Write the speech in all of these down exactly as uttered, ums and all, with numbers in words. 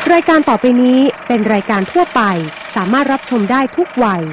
รายการต่อไปนี้เป็นรายการทั่วไปสามารถรับชมได้ทุกวัย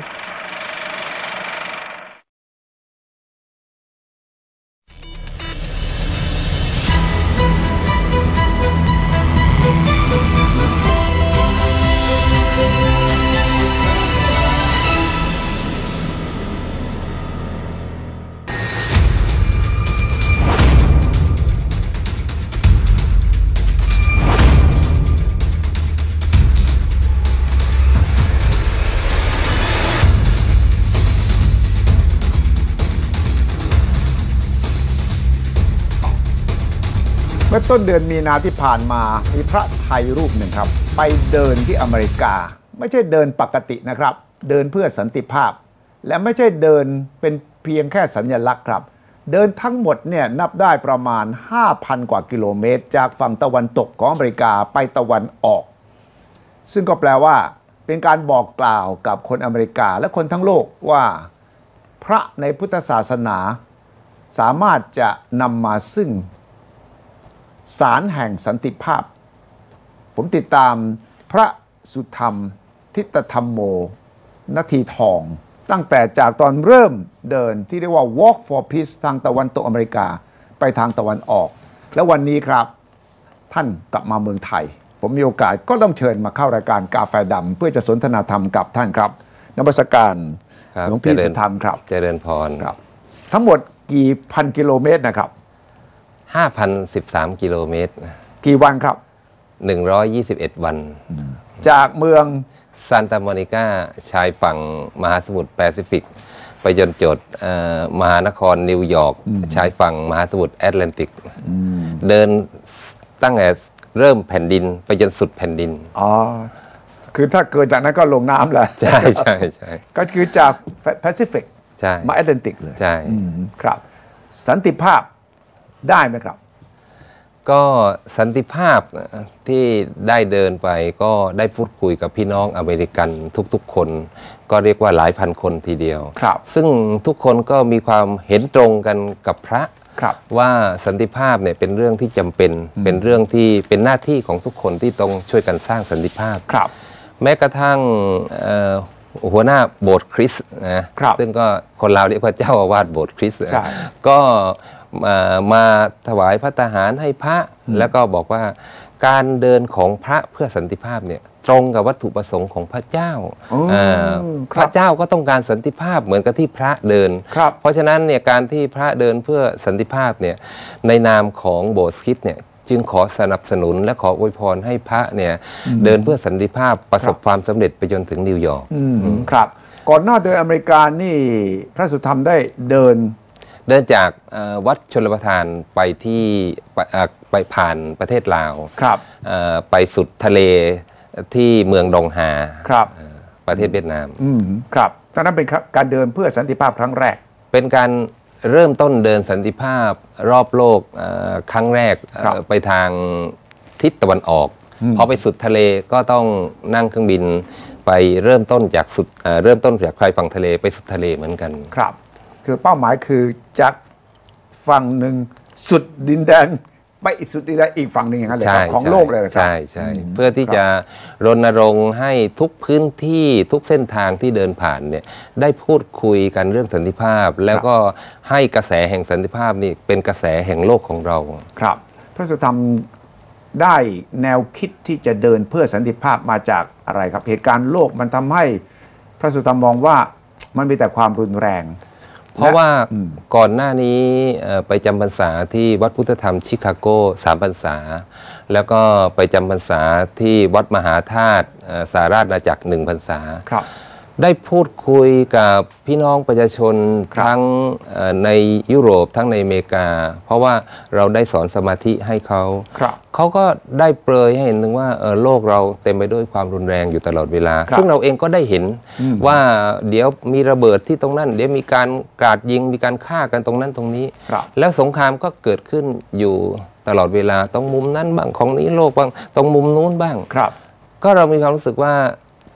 เมื่อต้นเดือนมีนาที่ผ่านมามีพระไทยรูปหนึ่งครับไปเดินที่อเมริกาไม่ใช่เดินปกตินะครับเดินเพื่อสันติภาพและไม่ใช่เดินเป็นเพียงแค่สัญลักษณ์ครับเดินทั้งหมดเนี่ยนับได้ประมาณ ห้าพัน กว่ากิโลเมตรจากฝั่งตะวันตกของอเมริกาไปตะวันออกซึ่งก็แปลว่าเป็นการบอกกล่าวกับคนอเมริกาและคนทั้งโลกว่าพระในพุทธศาสนาสามารถจะนำมาซึ่งศาลแห่งสันติภาพผมติดตามพระสุธรรมทิตธรรมโมนาทีทองตั้งแต่จากตอนเริ่มเดินที่เรียกว่า Walk for Peace ทางตะวันตกอเมริกาไปทางตะวันออกแล้ววันนี้ครับท่านกลับมาเมืองไทยผมมีโอกาสก็ต้องเชิญมาเข้ารายการกาแฟดำเพื่อจะสนทนาธรรมกับท่านครับนมัสการหลวงพี่สุธรรมครับเจริญพรครับทั้งหมดกี่พันกิโลเมตรนะครับห้าพันสิบสาม กิโลเมตรกี่วันครับหนึ่งร้อยยี่สิบเอ็ดวันจากเมืองซานตาโมนิกาชายฝั่งมหาสมุทรแปซิฟิกไปจนจดมหานครนิวยอร์กชายฝั่งมหาสมุทรแอตแลนติกเดินตั้งแต่เริ่มแผ่นดินไปจนสุดแผ่นดินอ๋อคือถ้าเกิดจากนั้นก็ลงน้ำแหละใช่ใช่ใช่ก็คือจากแปซิฟิกใช่มาแอตแลนติกเลยใช่ครับสันติภาพได้ไหมครับก็สันติภาพที่ได้เดินไปก็ได้พูดคุยกับพี่น้องอเมริกันทุกๆคนก็เรียกว่าหลายพันคนทีเดียวครับซึ่งทุกคนก็มีความเห็นตรงกันกับพระว่าสันติภาพเนี่ยเป็นเรื่องที่จำเป็นเป็นเรื่องที่เป็นหน้าที่ของทุกคนที่ต้องช่วยกันสร้างสันติภาพครับแม้กระทั่งหัวหน้าโบสถ์คริสต์นะซึ่งก็คนลาวเรียกว่าเจ้าอาวาสโบสถ์คริสต์ก็มาถวายพระทหารให้พระแล้วก็บอกว่าการเดินของพระเพื่อสันติภาพเนี่ยตรงกับวัตถุประสงค์ของพระเจ้าพระเจ้าก็ต้องการสันติภาพเหมือนกับที่พระเดินเพราะฉะนั้นเนี่ยการที่พระเดินเพื่อสันติภาพเนี่ยในนามของโบสถ์คริสต์เนี่ยจึงขอสนับสนุนและขออวยพรให้พระเนี่ยเดินเพื่อสันติภาพประสบความสำเร็จไปจนถึงนิวยอร์กครับก่อนหน้าเดินอเมริกานี่พระสุธรรมได้เดินเดินจากวัดชลประทานไปที่ไปผ่านประเทศลาวไปสุดทะเลที่เมืองดงฮาประเทศเวียดนามครับตอนนั้นเป็นการเดินเพื่อสันติภาพครั้งแรกเป็นการเริ่มต้นเดินสันติภาพรอบโลกครั้งแรกไปทางทิศตะวันออกพอไปสุดทะเลก็ต้องนั่งเครื่องบินไปเริ่มต้นจากสุดเริ่มต้นจากชายฝั่งทะเลไปสุดทะเลเหมือนกันครับคือเป้าหมายคือจากฝั่งหนึ่งสุดดินแดนไปอีกสุดดินแดนอีกฝั่งหนึ่งอย่างนั้นเลยของโลกเลยครับใช่ใช่เพื่อที่จะรณรงค์ให้ทุกพื้นที่ทุกเส้นทางที่เดินผ่านเนี่ยได้พูดคุยกันเรื่องสันติภาพแล้วก็ให้กระแสแห่งสันติภาพนี่เป็นกระแสแห่งโลกของเราครับพระสุธรรมได้แนวคิดที่จะเดินเพื่อสันติภาพมาจากอะไรครับเหตุการณ์โลกมันทำให้พระสุธรรมมองว่ามันมีแต่ความรุนแรงเพราะว่าก่อนหน้านี้ไปจำพรรษาที่วัดพุทธธรรมชิคาโกสามพรรษาแล้วก็ไปจำพรรษาที่วัดมหาธาตุสาราชอาณาจักรหนึ่งพรรษาได้พูดคุยกับพี่น้องประชาชนทั้งในยุโรปทั้งในอเมริกาเพราะว่าเราได้สอนสมาธิให้เขาเขาก็ได้เปรยให้เห็นถึงว่าโลกเราเต็มไปด้วยความรุนแรงอยู่ตลอดเวลาซึ่งเราเองก็ได้เห็นว่าเดี๋ยวมีระเบิดที่ตรงนั้นเดี๋ยวมีการกราดยิงมีการฆ่ากันตรงนั้นตรงนี้แล้วสงครามก็เกิดขึ้นอยู่ตลอดเวลาตรงมุมนั้นบ้างของนี้โลกบ้างตรงมุมนู้นบ้างก็เรามีความรู้สึกว่า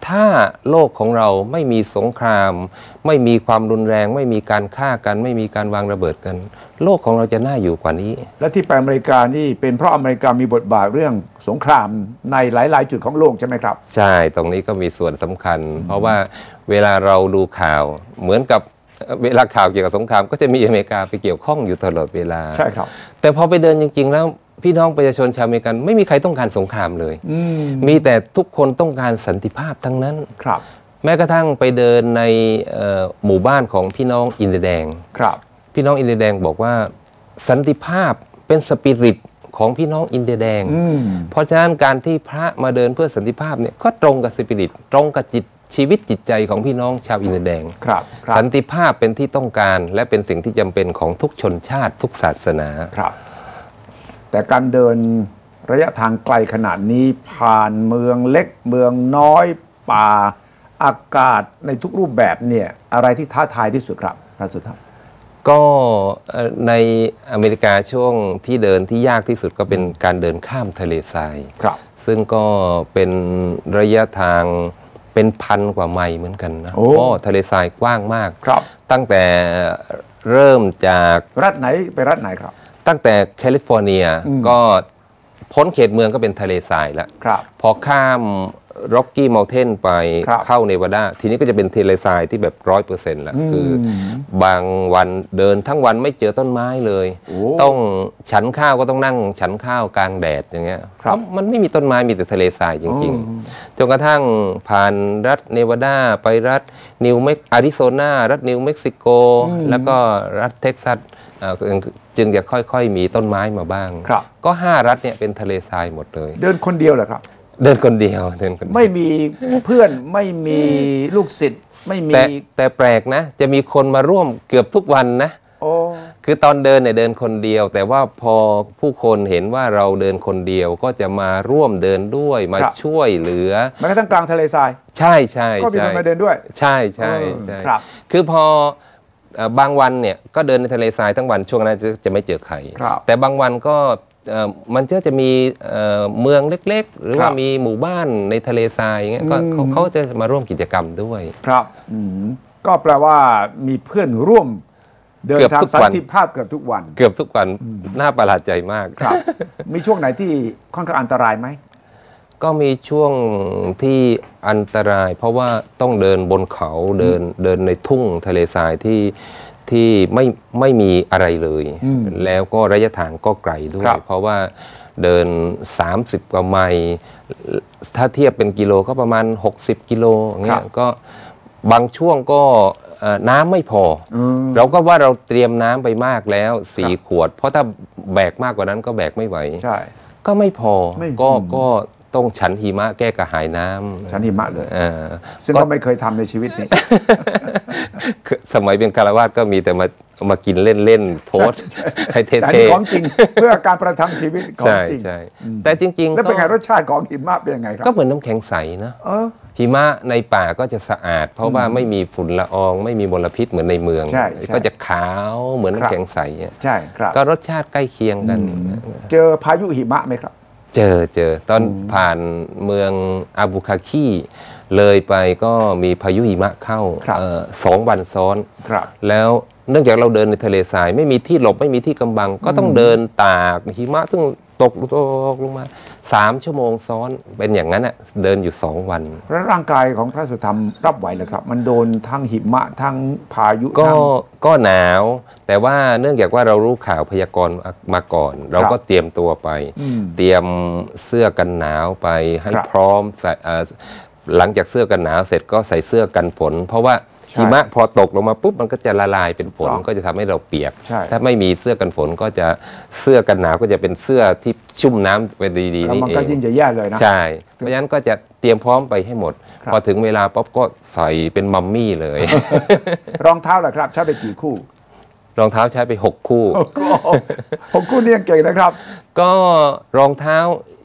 ถ้าโลกของเราไม่มีสงคราม ไม่มีความรุนแรง ไม่มีการฆ่ากัน ไม่มีการวางระเบิดกัน โลกของเราจะน่าอยู่กว่านี้และที่ไปอเมริกานี่เป็นเพราะอเมริกามีบทบาทเรื่องสงครามในหลายๆ จุดของโลกใช่ไหมครับใช่ตรงนี้ก็มีส่วนสำคัญ เพราะว่าเวลาเราดูข่าวเหมือนกับเวลาข่าวเกี่ยวกับสงครามก็จะมีอเมริกาไปเกี่ยวข้องอยู่ตลอดเวลาใช่ครับแต่พอไปเดินจริงๆแล้วพี่น้องประชาชนชาวอเมริกันไม่มีใครต้องการสงครามเลยมมีแต่ทุกคนต้องการสันติภาพทั้งนั้นครับแม้กระทั่งไปเดินในหมู่บ้านของพี่น้องอินเดียแดงครับพี่น้องอินเดียแดงบอกว่าสันติภาพเป็นสปิริตของพี่น้องอินเดียแดงเพราะฉะนั้นการที่พระมาเดินเพื่อสันติภาพเนี่ยก็ตรงกับสปิริตตรงกับจิตชีวิตจิตใจของพี่น้องชาวอินเดียแดงครับสันติภาพเป็นที่ต้องการและเป็นสิ่งที่จำเป็นของทุกชนชาติทุกศาสนาครับแต่การเดินระยะทางไกลขนาดนี้ผ่านเมืองเล็กเมืองน้อยป่าอากาศในทุกรูปแบบเนี่ยอะไรที่ท้าทายที่สุดครับพระสุธรรมก็ในอเมริกาช่วงที่เดินที่ยากที่สุดก็เป็นการเดินข้ามทะเลทรายครับซึ่งก็เป็นระยะทางเป็นพันกว่าไมล์เหมือนกันนะโอ้ทะเลทรายกว้างมากครับตั้งแต่เริ่มจากรัฐไหนไปรัฐไหนครับตั้งแต่แคลิฟอร์เนียก็พ้นเขตเมืองก็เป็นทะเลทรายแล้วพอข้ามร็อกกี้เมลเทนไปเข้าเนวาดาทีนี้ก็จะเป็นทะเลทรายที่แบบร้อยเปอร์เซ็นต์แล้วคือบางวันเดินทั้งวันไม่เจอต้นไม้เลยต้องฉันข้าวก็ต้องนั่งฉันข้าวกลางแดดอย่างเงี้ยเพราะมันไม่มีต้นไม้มีแต่ทะเลทรายจริงๆจนกระทั่งผ่านรัฐเนวาดาไปรัฐนิวเม็กอาริโซนารัฐนิวเม็กซิโกแล้วก็รัฐเท็กซัสจึงจะค่อยๆมีต้นไม้มาบ้างก็ห้ารัฐเนี่ยเป็นทะเลทรายหมดเลยเดินคนเดียวเหรอครับเดินคนเดียวเดินคนไม่มีเพื่อนไม่มีลูกศิษย์ไม่มีแต่แต่แปลกนะจะมีคนมาร่วมเกือบทุกวันนะโอ้คือตอนเดินเนี่ยเดินคนเดียวแต่ว่าพอผู้คนเห็นว่าเราเดินคนเดียวก็จะมาร่วมเดินด้วยมาช่วยเหลือแม้กระทั่งกลางทะเลทรายใช่ใช่ก็มีคนมาเดินด้วยใช่ใช่ใช่คือพอบางวันเนี่ยก็เดินในทะเลทรายทั้งวันช่วงนั้นจะจะไม่เจอใครแต่บางวันก็มันก็จะมีเมืองเล็กๆหรือว่ามีหมู่บ้านในทะเลทรายอย่างเงี้ยก็เขาจะมาร่วมกิจกรรมด้วยครับก็แปลว่ามีเพื่อนร่วมเดินทางสันติภาพเกือบทุกวันเกือบทุกวันน่าประหลาดใจมากครับมีช่วงไหนที่ค่อนข้างอันตรายไหมก็มีช่วงที่อันตรายเพราะว่าต้องเดินบนเขาเดินเดินในทุ่งทะเลทรายที่ที่ไม่ไม่มีอะไรเลยแล้วก็ระยะทางก็ไกลด้วยเพราะว่าเดินสามสิบกว่าไมล์ถ้าเทียบเป็นกิโลก็ประมาณหกสิบกิโลเงี้ยก็บางช่วงก็น้ำไม่พอเราก็ว่าเราเตรียมน้ำไปมากแล้วสี่ขวดเพราะถ้าแบกมากกว่านั้นก็แบกไม่ไหวก็ไม่พอก็ก็ต้องฉันหิมะแก้กระหายน้ำฉันหิมะเลยซึ่งก็ไม่เคยทำในชีวิตนี้สมัยเป็นคารวาสก็มีแต่มามากินเล่นๆโพสให้เท่ๆของจริงเพื่อการประทังชีวิตของจริงแต่จริงๆแล้วเป็นไงรสชาติของหิมะเป็นยังไงครับก็เหมือนน้ำแข็งใสนะหิมะในป่าก็จะสะอาดเพราะว่าไม่มีฝุ่นละอองไม่มีมลพิษเหมือนในเมืองก็จะขาวเหมือนน้ำแข็งใสใช่ครับก็รสชาติใกล้เคียงกันเจอพายุหิมะไหมครับเจอเจอตอนผ่านเมืองอาบูคาคีเลยไปก็มีพายุหิมะเข้าสองวันซ้อนแล้วเนื่องจากเราเดินในทะเลทรายไม่มีที่หลบไม่มีที่กำบังก็ต้องเดินตากหิมะซึ่งตกตกลงมาสามชั่วโมงซ้อนเป็นอย่างนั้นอ่ะเดินอยู่สองวันแล้วร่างกายของพระสุธรรมรับไหวเลยครับมันโดนทั้งหิมะทั้งพายุก็ก็หนาวแต่ว่าเนื่องจากว่าเรารู้ข่าวพยากรณ์มาก่อน เราก็เตรียมตัวไปเตรียมเสื้อกันหนาวไปให้พร้อมหลังจากเสื้อกันหนาวเสร็จก็ใส่เสื้อกันฝนเพราะว่าหิมะพอตกลงมาปุ๊บมันก็จะละลายเป็นฝนก็จะทำให้เราเปียกถ้าไม่มีเสื้อกันฝนก็จะเสื้อกันหนาวก็จะเป็นเสื้อที่ชุ่มน้ำไปดีๆนี่เองมันก็ยิ่งจะแย่เลยนะใช่เพราะฉะนั้นก็จะเตรียมพร้อมไปให้หมดพอถึงเวลาป๊อบก็ใส่เป็นมัมมี่เลยรองเท้าล่ะครับใช้ไปกี่คู่รองเท้าใช้ไปหกคู่หกคู่นี่ยังเก่งนะครับก็รองเท้า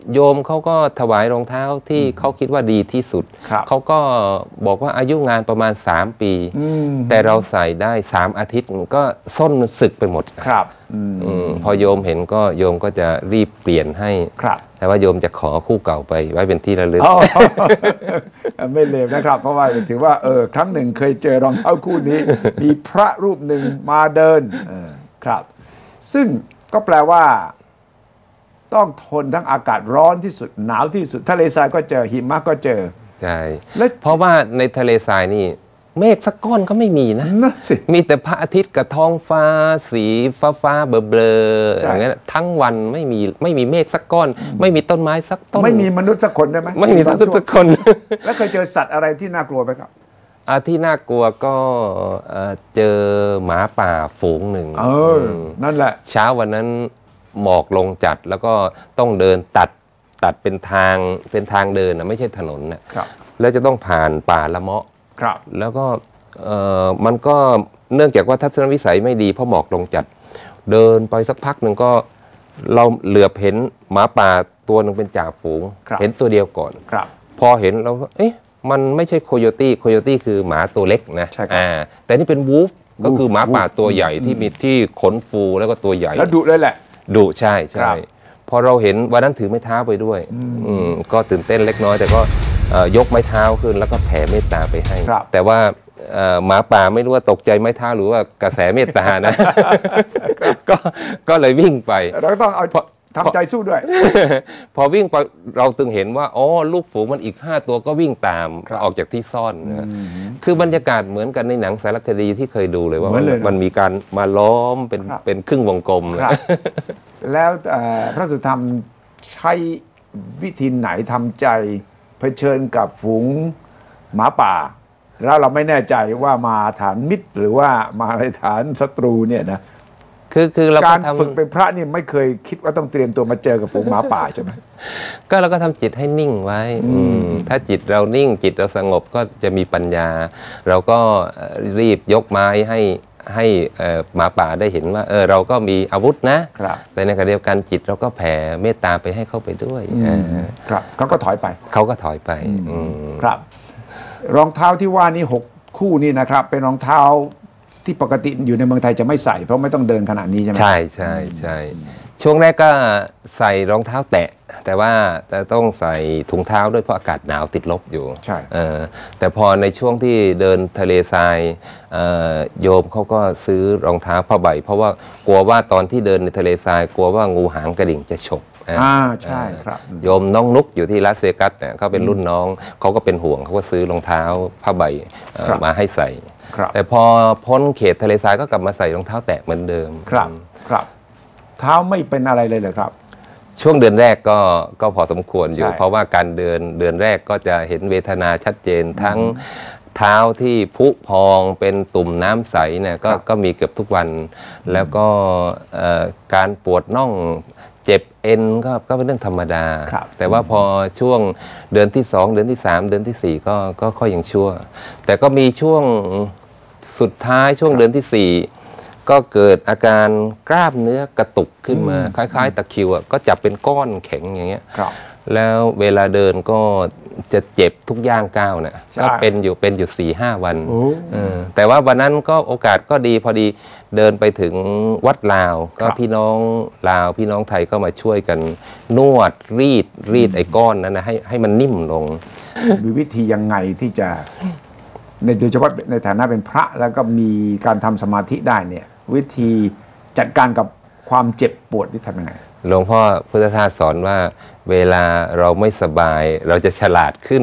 โยมเขาก็ถวายรองเท้าที่เขาคิดว่าดีที่สุด เขาก็บอกว่าอายุงานประมาณสามปีแต่เราใส่ได้สามอาทิตย์ก็ส้นสึกไปหมดครับอพอโยมเห็นก็โยมก็จะรีบเปลี่ยนให้แต่ว่าโยมจะขอคู่เก่าไปไว้เป็นที่ระลึกไม่เลวนะครับเพราะว่าถือว่าเออครั้งหนึ่งเคยเจอรองเท้าคู่นี้ มีพระรูปหนึ่งมาเดินครับซึ่งก็แปลว่าต้องทนทั้งอากาศร้อนที่สุดหนาวที่สุดทะเลทรายก็เจอหิมะก็เจอใช่เพราะว่าในทะเลทรายนี่เมฆสักก้อนก็ไม่มีนะมีแต่พระอาทิตย์กับท้องฟ้าสีฟ้าฟ้าเบลอๆอย่างนั้นทั้งวันไม่มีไม่มีเมฆสักก้อนไม่มีต้นไม้สักต้นไม่มีมนุษย์สักคนได้ไหมไม่มีมนุษย์สักคนแล้วเคยเจอสัตว์อะไรที่น่ากลัวไหมครับที่น่ากลัวก็เจอหมาป่าฝูงหนึ่งเออนั่นแหละเช้าวันนั้นหมอกลงจัดแล้วก็ต้องเดินตัดตัดเป็นทางเป็นทางเดินนะไม่ใช่ถนนนะแล้วจะต้องผ่านป่าละเมาะแล้วก็มันก็เนื่องจากว่าทัศนวิสัยไม่ดีเพราะหมอกลงจัดเดินไปสักพักหนึ่งก็เราเหลือบเห็นหมาป่าตัวหนึ่งเป็นจ่าฝูงเห็นตัวเดียวก่อนพอเห็นเราเอ๊ะมันไม่ใช่โคโยตี้โคโยตี้คือหมาตัวเล็กนะอ่าแต่นี่เป็นวูฟก็คือหมาป่าตัวใหญ่ที่มีที่ขนฟูแล้วก็ตัวใหญ่แล้วดุเลยแหละดุใช่ใช่พอเราเห็นวันนั้นถือไม้เท้าไปด้วยอืมก็ตื่นเต้นเล็กน้อยแต่ก็ยกไม้เท้าขึ้นแล้วก็แผ่เมตตาไปให้แต่ว่าหมาป่าไม่รู้ว่าตกใจไม้เท้าหรือว่ากระแสเมตตานะก็ก็เลยวิ่งไปเราต้องเอาทำใจสู้ด้วยพอวิ่งไปเราตึงเห็นว่าอ๋อลูกฝูงมันอีกห้าตัวก็วิ่งตามออกจากที่ซ่อนนะคือบรรยากาศเหมือนกันในหนังสารคดีที่เคยดูเลยว่ามันมีการมาล้อมเป็นเป็นครึ่งวงกลมแล้วพระสุธรรมใช้วิธีไหนทำใจเผชิญกับฝูงหมาป่าแล้วเราไม่แน่ใจว่ามาฐานมิตรหรือว่ามาในฐานศัตรูเนี่ยนะคือคือเราการฝึกเป็นพระนี่ไม่เคยคิดว่าต้องเตรียมตัวมาเจอกับฝูงหมาป่าใช่ไหมก็เราก็ทำจิตให้นิ่งไว้ถ้าจิตเรานิ่งจิตเราสงบก็จะมีปัญญาเราก็รีบยกไม้ให้ให้หมาป่าได้เห็นว่าเออเราก็มีอาวุธนะแต่ในขณะเดียวกันจิตเราก็แผ่เมตตาไปให้เขาไปด้วยครับเขาก็ถอยไปเขาก็ถอยไปครับรองเท้าที่ว่านี้หกคู่นี่นะครับเป็นรองเท้าที่ปกติอยู่ในเมืองไทยจะไม่ใส่เพราะไม่ต้องเดินขนาดนี้ใช่ไหมใช่ใช่ใช่ช่วงแรกก็ใส่รองเท้าแตะแต่ว่าจะต้องใส่ถุงเท้าด้วยเพราะอากาศหนาวติดลบอยู่ใช่แต่พอในช่วงที่เดินทะเลทรายโยมเขาก็ซื้อรองเท้าผ้าใบเพราะว่ากลัวว่าตอนที่เดินในทะเลทรายกลัวว่างูหางกระดิ่งจะฉกอ่าใช่ครับโยมน้องนุกอยู่ที่ลาสเวกัสเนี่ยเขาเป็นรุ่นน้องเขาก็เป็นห่วงเขาก็ซื้อรองเท้าผ้าใบมาให้ใส่แต่พอพ้นเขตทะเลทรายก็กลับมาใส่รองเท้าแตะเหมือนเดิมครับครับเท้าไม่เป็นอะไรเลยเหรอครับช่วงเดือนแรกก็ก็พอสมควรอยู่เพราะว่าการเดินเดือนแรกก็จะเห็นเวทนาชัดเจนทั้งเท้าที่พุพองเป็นตุ่มน้ำใสเนี่ยก็ก็มีเกือบทุกวันแล้วก็การปวดน่องเจ็บเอ็นก็ก็เป็นเรื่องธรรมดาแต่ว่าพอช่วงเดือนที่สองเดือนที่สามเดือนที่สี่ก็ก็ค่อยยังชั่วแต่ก็มีช่วงสุดท้ายช่วงเดือนที่สี่ก็เกิดอาการกล้ามเนื้อกระตุกขึ้นมาคล้ายๆตะคริวอ่ะก็จับเป็นก้อนแข็งอย่างเงี้ยแล้วเวลาเดินก็จะเจ็บทุกย่างก้าวเนี่ยก็เป็นอยู่เป็นอยู่สี่ห้าวันแต่ว่าวันนั้นก็โอกาสก็ดีพอดีเดินไปถึงวัดลาวก็พี่น้องลาวพี่น้องไทยก็มาช่วยกันนวดรีดรีดไอ้ก้อนนั้นนะให้ให้มันนิ่มลงมีวิธียังไงที่จะในโดยเฉพาะในฐานะเป็นพระแล้วก็มีการทำสมาธิได้เนี่ยวิธีจัดการกับความเจ็บปวดที่ทำยังไงหลวงพ่อพุทธทาสสอนว่าเวลาเราไม่สบายเราจะฉลาดขึ้น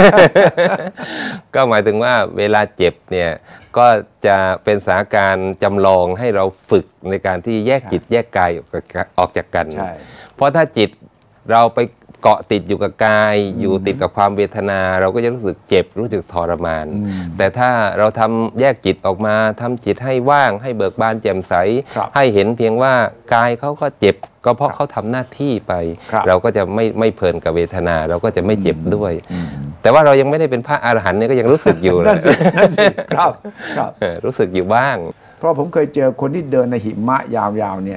ก็หมายถึงว่าเวลาเจ็บเนี่ยก็จะเป็นสถานการณ์จำลองให้เราฝึกในการที่แยกจิตแยกกายออกจากกันเพราะถ้าจิตเราไปเกาะติดอยู่กับกายอยู่ติดกับความเวทนาเราก็จะรู้สึกเจ็บรู้สึกทรมานแต่ถ้าเราทำแยกจิตออกมาทำจิตให้ว่างให้เบิกบานแจ่มใสให้เห็นเพียงว่ากายเขาก็เจ็บก็เพราะเขาทำหน้าที่ไปเราก็จะไม่ไม่เพลินกับเวทนาเราก็จะไม่เจ็บด้วยแต่ว่าเรายังไม่ได้เป็นพระอรหันต์เนี่ยก็ยังรู้สึกอยู่นั่นสินั่นสิครับรู้สึกอยู่บ้างเพราะผมเคยเจอคนที่เดินในหิมะยาวๆเนี่ย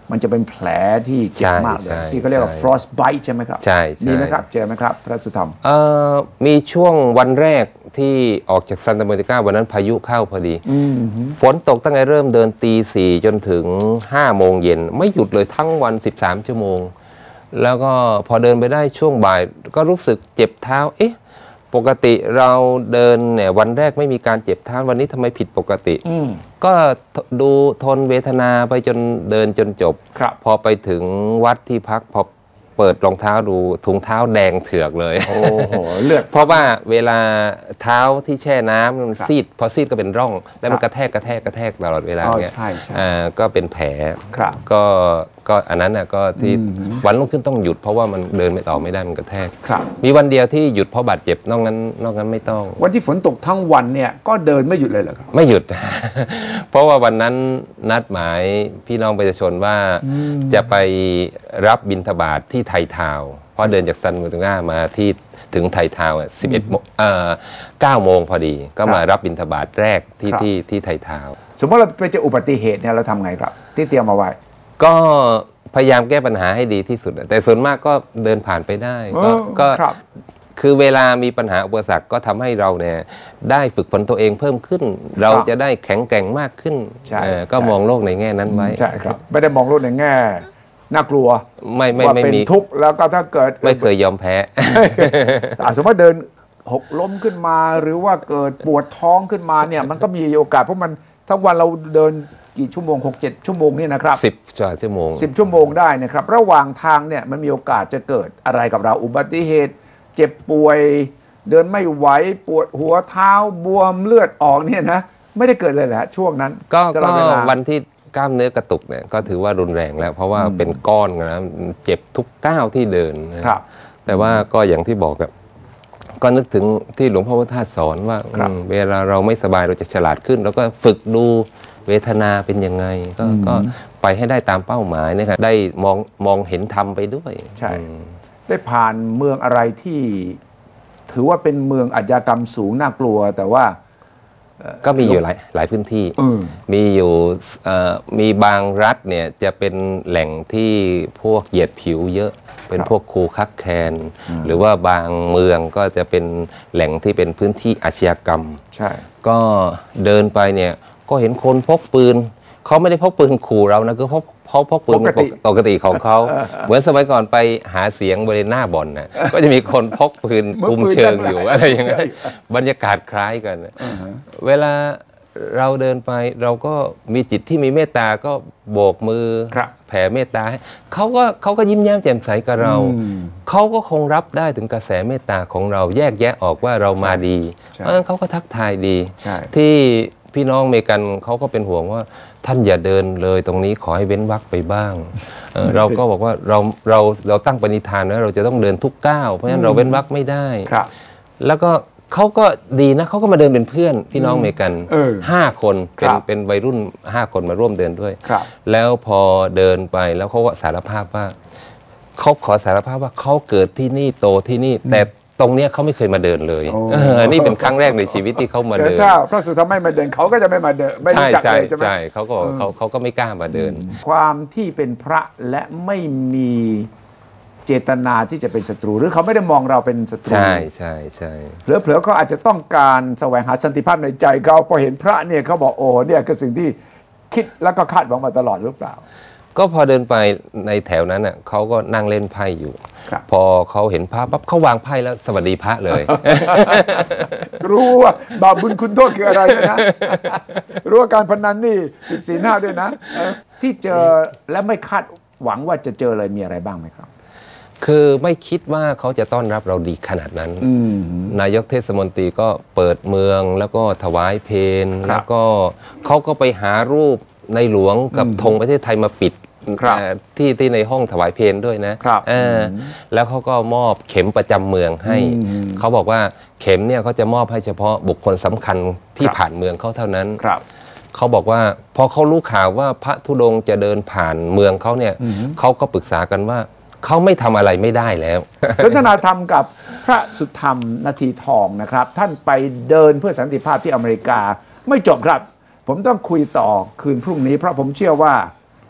มันจะเป็นแผลที่เจ็บมากเลยที่เขาเรียกว่า frostbite ใช่ไหมครับใช่มีไหมครับเจอไหมครับพระสุธรรมเอ่อมีช่วงวันแรกที่ออกจากซานตาโมนิกาวันนั้นพายุเข้าพอดีฝนตกตั้งแต่เริ่มเดินตีสี่จนถึงห้าโมงเย็นไม่หยุดเลยทั้งวันสิบสามชั่วโมงแล้วก็พอเดินไปได้ช่วงบ่ายก็รู้สึกเจ็บเท้าเอ๊ะปกติเราเดินเนี่ยวันแรกไม่มีการเจ็บเท้าวันนี้ทำไมผิดปกติก็ดูทนเวทนาไปจนเดินจนจบพอไปถึงวัดที่พักพอเปิดรองเท้าดูถุงเท้าแดงเถือกเลยโอ้โหเลือดเพราะว่าเวลาเท้าที่แช่น้ำมันซีดพอซีดก็เป็นร่องแล้วมันกระแทกกระแทกกระแทกตลอดเวลาเนี่ยก็เป็นแผลก็ก็อันนั้นน่ะก็ที่วันรุ่งขึ้นต้องหยุดเพราะว่ามันเดินไม่ต่อไม่ได้มันกระแทกมีวันเดียวที่หยุดเพราะบาดเจ็บนอกนั้นนอกนั้นไม่ต้องวันที่ฝนตกทั้งวันเนี่ยก็เดินไม่หยุดเลยเหรอครับไม่หยุด เพราะว่าวันนั้นนัดหมายพี่น้องประชาชนว่าจะไปรับบิณฑบาตที่ไทยทาวน์เพราะเดินจากซันมูตุง่ามาที่ถึงไทยทาวน์สิบเอ็ดโมงเอ่อเก้าโมงพอดีก็มารับบิณฑบาตแรกที่ที่ที่ไทยทาวน์สมมติเราไปเจออุบัติเหตุเนี่ยเราทำไงครับที่เตรียมมาไว้ก็พยายามแก้ปัญหาให้ดีที่สุดแต่ส่วนมากก็เดินผ่านไปได้ก็คือเวลามีปัญหาอุปสรรคก็ทำให้เราเนี่ยได้ฝึกฝนตัวเองเพิ่มขึ้นเราจะได้แข็งแกร่งมากขึ้นก็มองโลกในแง่นั้นไว้ใช่ครับไม่ได้มองโลกในแง่น่ากลัวไม่ไม่ไม่มีทุกข์แล้วก็ถ้าเกิดไม่เคยยอมแพ้สมมติเดินหกล้มขึ้นมาหรือว่าเกิดปวดท้องขึ้นมาเนี่ยมันก็มีโอกาสเพราะมันทั้งวันเราเดินกี่ชั่วโมงหกเจ็ดชั่วโมงนี่นะครับสิบชั่วโมงสิบชั่วโมงได้นะครับระหว่างทางเนี่ยมันมีโอกาสจะเกิดอะไรกับเราอุบัติเหตุเจ็บป่วยเดินไม่ไหวปวดหัวเท้าบวมเลือดออกเนี่ยนะไม่ได้เกิดเลยแหละช่วงนั้นก็ก็วันที่กล้ามเนื้อกระตุกเนี่ยก็ถือว่ารุนแรงแล้วเพราะว่าเป็นก้อนนะเจ็บทุกก้าวที่เดินนะครับแต่ว่าก็อย่างที่บอกก็นึกถึงที่หลวงพ่อพุทธทาสสอนว่าเวลาเราไม่สบายเราจะฉลาดขึ้นแล้วก็ฝึกดูเวทนาเป็นยังไงก็ก็ไปให้ได้ตามเป้าหมายนะครับได้มองมองเห็นธรรมไปด้วยใช่ได้ผ่านเมืองอะไรที่ถือว่าเป็นเมืองอาชญากรรมสูงน่ากลัวแต่ว่าก็มีอยู่หลายหลายพื้นที่มีอยู่มีบางรัฐเนี่ยจะเป็นแหล่งที่พวกเหยียดผิวเยอะเป็นพวกคูคักแคนหรือว่าบางเมืองก็จะเป็นแหล่งที่เป็นพื้นที่อาชญากรรมใช่ก็เดินไปเนี่ยก็เห็นคนพกปืนเขาไม่ได้พกปืนขู่เรานะคือพกเขาพกปืนปกติของเขาเหมือนสมัยก่อนไปหาเสียงบริเวณหน้าบ่อนนะก็จะมีคนพกปืนคุมเชิงอยู่อะไรอย่างเงี้ยบรรยากาศคล้ายกันเวลาเราเดินไปเราก็มีจิตที่มีเมตตาก็โบกมือแผ่เมตตาให้เขาก็เขาก็ยิ้มแย้มแจ่มใสกับเราเขาก็คงรับได้ถึงกระแสเมตตาของเราแยกแยะออกว่าเรามาดีเพราะฉะนั้นเขาก็ทักทายดีที่พี่น้องเมกันเขาก็เป็นห่วงว่าท่านอย่าเดินเลยตรงนี้ขอให้เว้นวรรคไปบ้างเ, เราก็บอกว่าเราเราเราตั้งปณิธานไว้เราจะต้องเดินทุกก้าวเพราะฉะนั้นเราเว้นวรรคไม่ได้แล้วก็เขาก็ดีนะเขาก็มาเดินเป็นเพื่อนพี่น้องเมกันห้าคนเป็นเป็นวัยรุ่นห้าคนมาร่วมเดินด้วยแล้วพอเดินไปแล้วเขาก็สารภาพว่าเขาขอสารภาพว่าเขาเกิดที่นี่โตที่นี่แต่ตรงเนี้ยเขาไม่เคยมาเดินเลยนี่เป็นครั้งแรกในชีวิตที่เขามาเดินถ้าพระสุธรรมไม่มาเดินเขาก็จะไม่มาเดินไม่รู้จักเลยใช่ไหมใช่เขาก็เขาเขาก็ไม่กล้ามาเดินความที่เป็นพระและไม่มีเจตนาที่จะเป็นศัตรูหรือเขาไม่ได้มองเราเป็นศัตรูใช่ใช่ใช่เผลอๆเขาอาจจะต้องการแสวงหาสันติภาพในใจเขาพอเห็นพระเนี่ยเขาบอกโอ้เนี่ยคือสิ่งที่คิดแล้วก็คาดหวังมาตลอดหรือเปล่าก็พอเดินไปในแถวนั้นน่ะเขาก็นั่งเล่นไพ่อยู่พอเขาเห็นพระปั๊บเขาวางไพ่แล้วสวัสดีพระเลยรู้ว่าบาปบุญคุณโทษคืออะไรนะรู้ว่าการพนันนี่ผิดศีลห้าด้วยนะที่เจอและไม่คาดหวังว่าจะเจอเลยมีอะไรบ้างไหมครับคือไม่คิดว่าเขาจะต้อนรับเราดีขนาดนั้นนายกเทศมนตรีก็เปิดเมืองแล้วก็ถวายเพลแล้วก็เขาก็ไปหารูปในหลวงกับธงประเทศไทยมาปิดที่ที่ในห้องถวายเพลด้วยนะแล้วเขาก็มอบเข็มประจำเมืองให้เขาบอกว่าเข็มเนี่ยเขาจะมอบให้เฉพาะบุคคลสำคัญที่ผ่านเมืองเขาเท่านั้นเขาบอกว่าพอเขารู้ข่าวว่าพระธุดงค์จะเดินผ่านเมืองเขาเนี่ยเขาก็ปรึกษากันว่าเขาไม่ทำอะไรไม่ได้แล้วสนทนาธรรมกับพระสุธรรมนาทีทองนะครับท่านไปเดินเพื่อสันติภาพที่อเมริกาไม่จบครับผมต้องคุยต่อคืนพรุ่งนี้เพราะผมเชื่อว่า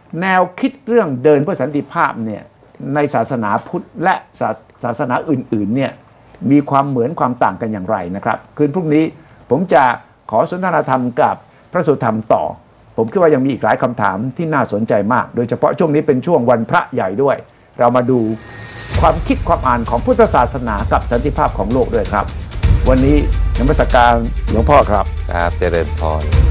แนวคิดเรื่องเดินเพื่อสันติภาพเนี่ยในศาสนาพุทธและศาศาสนาอื่นๆเนี่ยมีความเหมือนความต่างกันอย่างไรนะครับคืนพรุ่งนี้ผมจะขอสนทนาธรรมกับพระสุธรรมต่อผมคิดว่ายังมีอีกหลายคำถามที่น่าสนใจมากโดยเฉพาะช่วงนี้เป็นช่วงวันพระใหญ่ด้วย เรามาดูความคิดความอ่านของพุทธศาสนากับสันติภาพของโลกด้วยครับวันนี้นมัสการหลวงพ่อครับครับเจริญพร